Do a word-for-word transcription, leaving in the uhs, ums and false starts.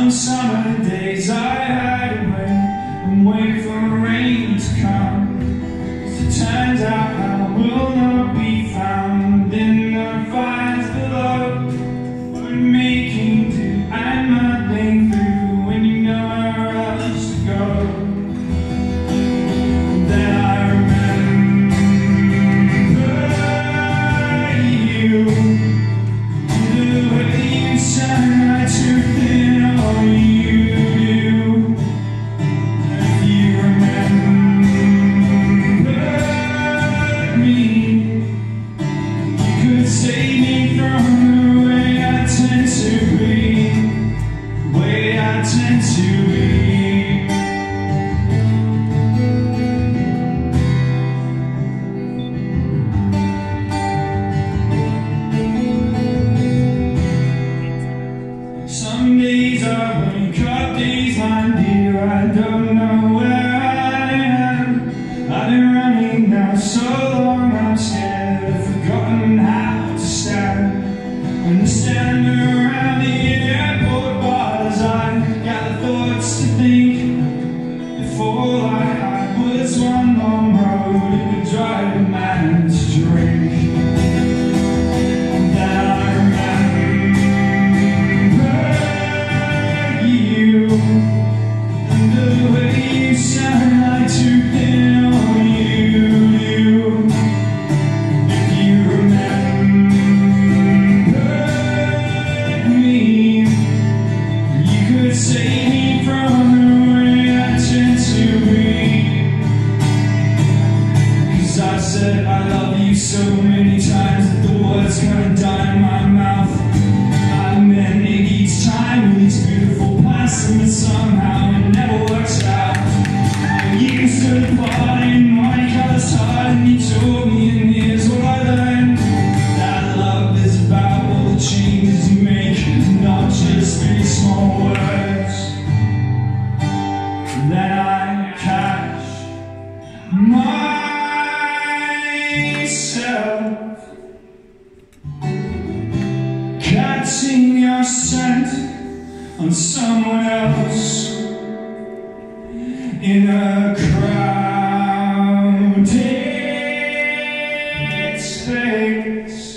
On summer days I hide away and wait for rain to come. As it turns out I will not be found in the fires below. What making do and nothing through when you know where else to go. Then I remember you, the way you shine right too thin on you do. If you remember me, you could save me from the way I tend to be, the way I tend to be. Some days I wake up, days my dear, I don't know where I am. I've been running now so long, I'm scared, I've forgotten how to stand. When I stand around the airport bars, I gather thoughts to think. If all I had was one long road, it would drive a man to drink. Save me from the way I tend to be. 'Cause I said I love you so many times that the words kinda die in my mouth. I meant it each time with these beautiful past, and somehow it never works out. You stood apart in my colors hard, and you told me, and here's what I learned: that love is about all the changes you make, not just big small words. Then I catch myself catching your scent on someone else in a crowded space.